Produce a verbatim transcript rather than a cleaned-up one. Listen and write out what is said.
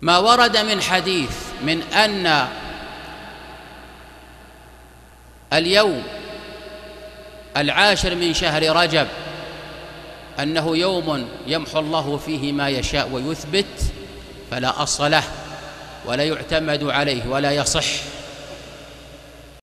ما ورد من حديث من أن اليوم العاشر من شهر رجب أنه يوم يمحو الله فيه ما يشاء ويثبت، فلا أصل له ولا يعتمد عليه ولا يصح.